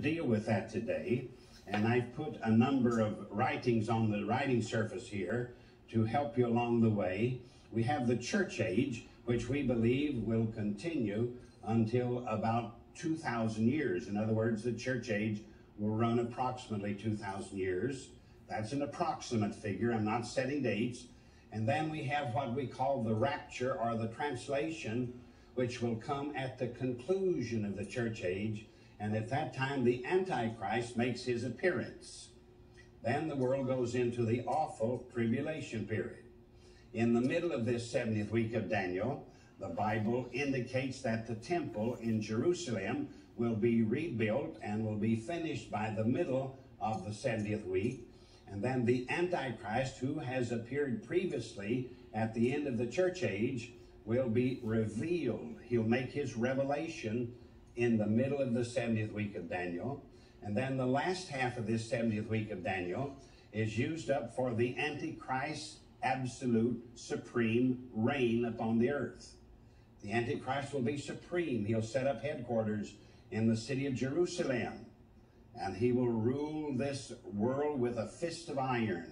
deal with that today, and I've put a number of writings on the writing surface here to help you along the way. We have the church age, which we believe will continue until about 2,000 years. In other words, the church age will run approximately 2,000 years. That's an approximate figure. I'm not setting dates. And then we have what we call the rapture, or the translation, which will come at the conclusion of the church age. And at that time, the Antichrist makes his appearance. Then the world goes into the awful tribulation period. In the middle of this 70th week of Daniel, the Bible indicates that the temple in Jerusalem will be rebuilt and will be finished by the middle of the 70th week. And then the Antichrist, who has appeared previously at the end of the church age, will be revealed. He'll make his revelation in the middle of the 70th week of Daniel. And then the last half of this 70th week of Daniel is used up for the Antichrist's absolute supreme reign upon the earth. The Antichrist will be supreme. He'll set up headquarters in the city of Jerusalem, and he will rule this world with a fist of iron,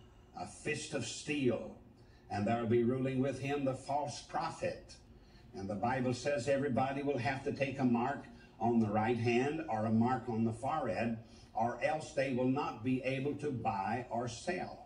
a fist of steel, and there will be ruling with him the false prophet. And the Bible says everybody will have to take a mark on the right hand or a mark on the forehead, or else they will not be able to buy or sell.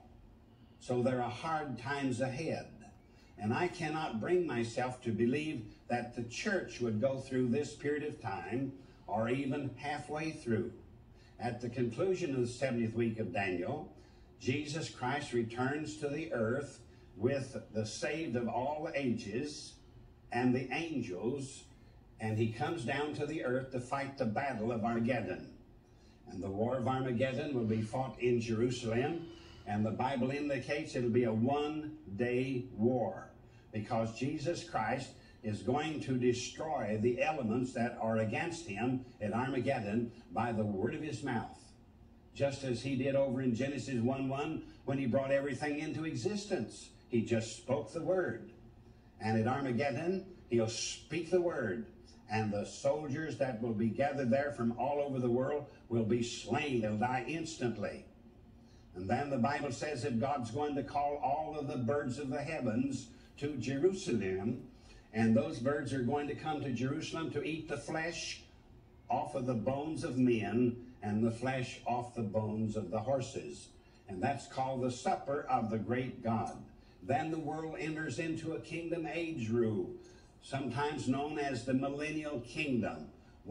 So there are hard times ahead. And I cannot bring myself to believe that the church would go through this period of time, or even halfway through. At the conclusion of the 70th week of Daniel, Jesus Christ returns to the earth with the saved of all ages and the angels, and he comes down to the earth to fight the battle of Armageddon. And the war of Armageddon will be fought in Jerusalem, and the Bible indicates it'll be a one-day war, because Jesus Christ is going to destroy the elements that are against him at Armageddon by the word of his mouth, just as he did over in Genesis 1:1 when he brought everything into existence. He just spoke the word. And at Armageddon, he'll speak the word, and the soldiers that will be gathered there from all over the world will be slain. They'll die instantly. And then the Bible says that God's going to call all of the birds of the heavens to Jerusalem, and those birds are going to come to Jerusalem to eat the flesh off of the bones of men and the flesh off the bones of the horses. And that's called the supper of the great God. Then the world enters into a kingdom age rule, sometimes known as the millennial kingdom,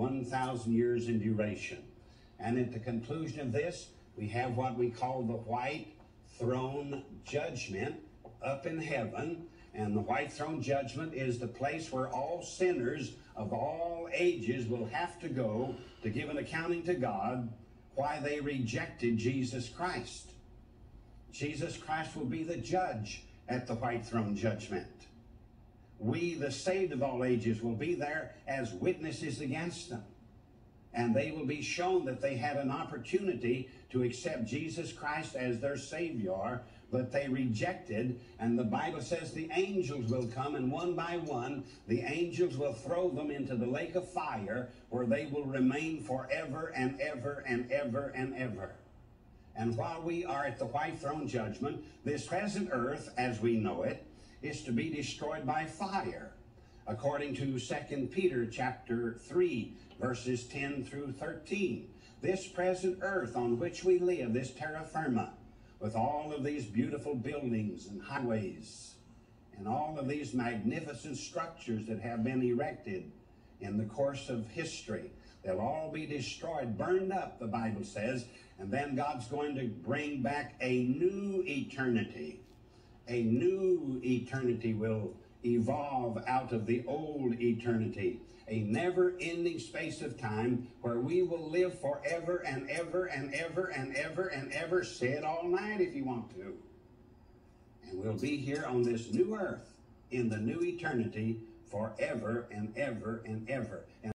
1,000 years in duration. And at the conclusion of this, we have what we call the white throne judgment up in heaven. And the white throne judgment is the place where all sinners of all ages will have to go to give an accounting to God why they rejected Jesus Christ. Jesus Christ will be the judge at the white throne judgment. We, the saved of all ages, will be there as witnesses against them. And they will be shown that they had an opportunity to accept Jesus Christ as their Savior, but they rejected. And the Bible says the angels will come, and one by one, the angels will throw them into the lake of fire, where they will remain forever and ever and ever and ever. And while we are at the white throne judgment, this present earth, as we know it, is to be destroyed by fire, according to 2 Peter chapter 3, verses 10 through 13. This present earth on which we live, this terra firma, with all of these beautiful buildings and highways and all of these magnificent structures that have been erected in the course of history, they'll all be destroyed, burned up, the Bible says, and then God's going to bring back a new eternity. A new eternity will evolve out of the old eternity, a never-ending space of time where we will live forever and ever and ever and ever and ever. Say it all night if you want to. And we'll be here on this new earth in the new eternity forever and ever and ever.